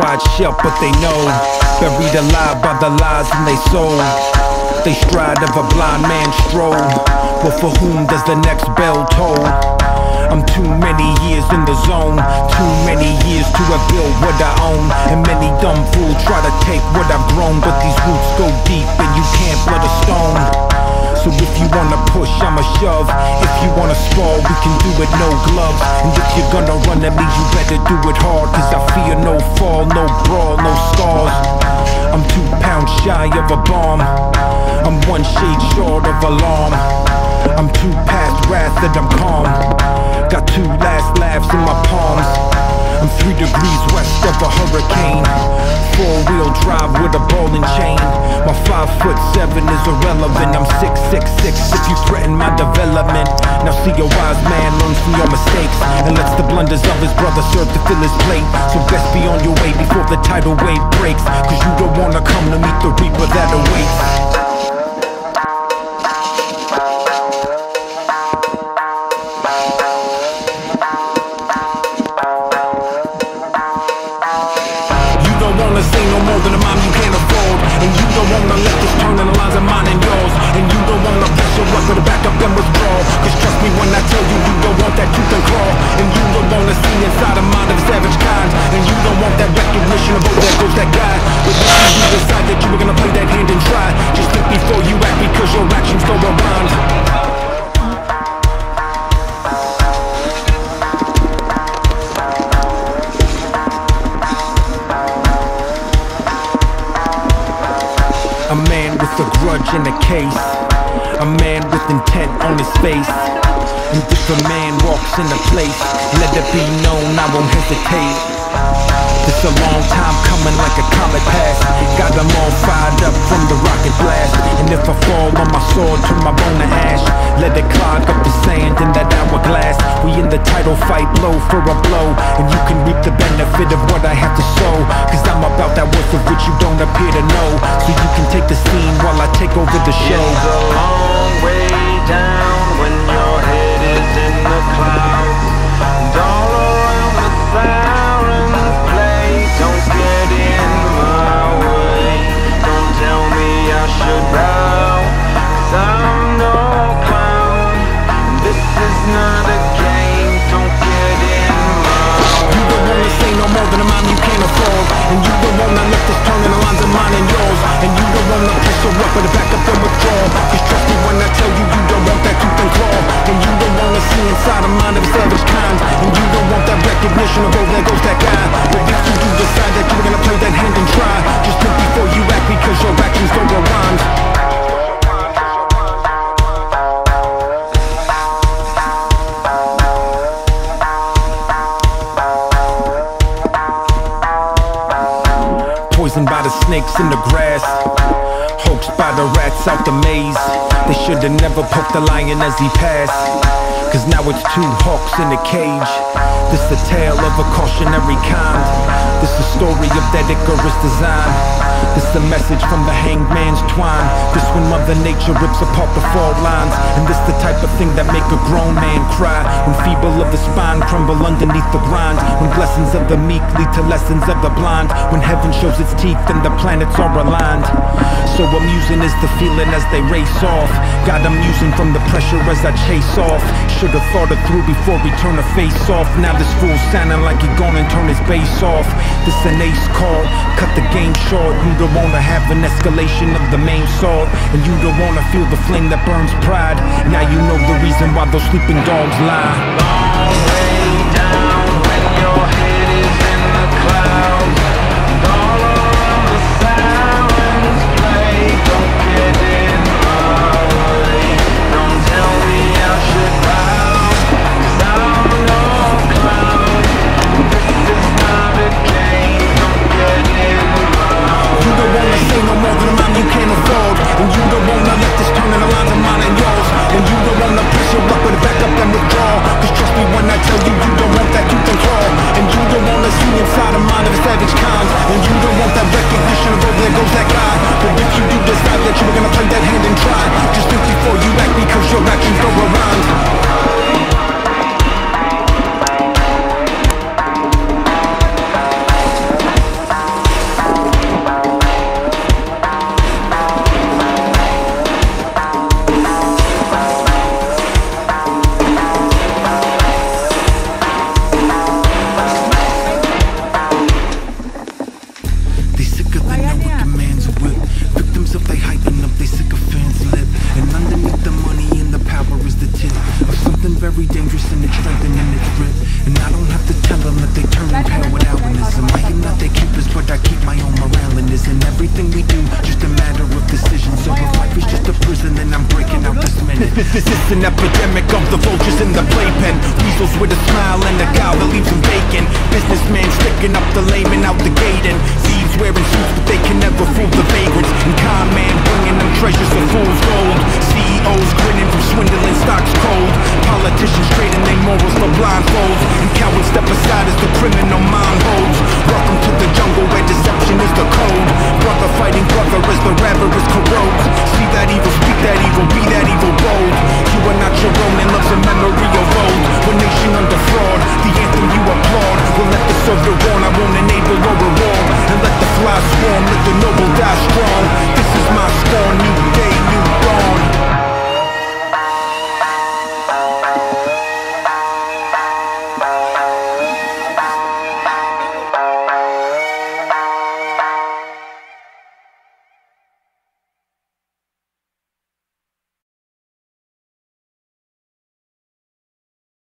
eyes shut, but they know. Buried alive by the lies in they soul. They stride of a blind man's stroll, but for whom does the next bell toll? I'm too many years in the zone, too many years to have built what I own. And many dumb fools try to take what I've grown, but these roots go deep and you can't flood a stone. So if you wanna push, I'ma shove. If you wanna spar, we can do it no gloves. And if you're gonna run at me, you better do it hard, cause I fear no fall, no brawl, no scars. I'm 2 pounds shy of a bomb, I'm 1 shade short of alarm. I'm too past wrath that I'm calm, got 2 last laughs in my palms. I'm 3 degrees west of a hurricane, 4-wheel drive with a ball and chain. My 5'7" is irrelevant, I'm 6'6" if you threaten my development. Now see, a wise man learns from your mistakes and lets the blunders of his brother serve to fill his plate. So best be on your way before the tidal wave breaks, cause you don't wanna come to meet the reaper that awaits. Say no more than a mom you can't afford, and you don't wanna let this turn in the lines of mine and yours. And you don't wanna press your luck to back up and withdraw, cause trust me when I tell you, you don't want that tooth and claw. And you don't wanna see inside the mind of a savage kind, and you don't want that recognition of, oh, there goes that guy. But if you decide that you were gonna play that hand and try, just think before you act, because your actions go around. A man with a grudge in a case, a man with intent on his face. And if a man walks in a place, let it be known I won't hesitate. It's a long time coming like a comet pass, got them all fired up from the rocket blast. And if I fall on my sword, turn my bone to ash, let it clog up the sand in that hourglass. We in the title fight, blow for a blow, and you can reap the benefit of what I have to sow, cause I'm about that worth of which you don't appear to know. So you can take the scene while I take over the show. It's a long way down when your head is in the clouds, and all around the sirens play. Don't get in my way, don't tell me I should bow, cause I'm no clown. This is not a game, don't get in my way. You don't wanna say no more than a mom you can't afford, and you don't wanna let this turn in the lines of mine and yours. And you don't wanna press your luck to back up and withdraw, cause trust me when I tell you, you don't want that tooth and claw. And you don't wanna see inside the mind of a savage kind, and you don't want that recognition of, oh, there goes that guy. But if you do decide that you're gonna play that hand and try, just think before you act, because your actions don't rewind. Poisoned by the snakes in the grass, hoaxed by the rats out the maze. They should've never poked the lion as he passed, cause now it's 2 hawks in a cage. This the tale of a cautionary kind, this the story of that Icarus design. This the message from the hanged man's twine, this when Mother Nature rips apart the fault lines. And this the type of thing that make a grown man cry, when feeble of the spine crumble underneath the grind, when blessings of the meek lead to lessons of the blind, when heaven shows its teeth and the planets are aligned. So amusing is the feeling as they race off, got them using from the pressure as I chase off. Should've thought it through before we turn the face off. Now this fool sounding like he gonna turn his bass off. This an ace call, cut the game short. You don't wanna have an escalation of the main sword, and you don't wanna feel the flame that burns pride. Now you know the reason why those sleeping dogs lie. Long way down when your head is in the clouds, and all around the sirens play. Don't get in my way, don't tell me I should bow, cause I'm no clown. This is not a game, don't get in my way. You don't wanna say no more than a mom you can't afford, and you don't wanna let this turn in the lines of mine and yours. And you don't wanna press your luck with a back up and withdraw, cause trust me when everything we do, just a matter of decision. So if life is just a prison, then I'm breaking out this minute. This is an epidemic of the vultures in the playpen. Weasels with a smile and a gal that leaves them vacant. Businessmen sticking up the layman out the gate, and thieves wearing suits but they can never fool the vagrants. And con man bringing them treasures of fool's gold. CEOs grinning from swindling stocks cold. Politicians trading their morals for blindfolds, and cowards step aside as the criminal mind holds. Welcome to the jungle where deception is the code. Brother fighting brother as the avarice corrodes. See that evil, speak that evil, be that evil bold. You are not your own and love's a memory of old. One nation under fraud, the anthem you applaud. Will let the soldier warn, I won't enable or reward. And let the fly swarm, let the noble die strong.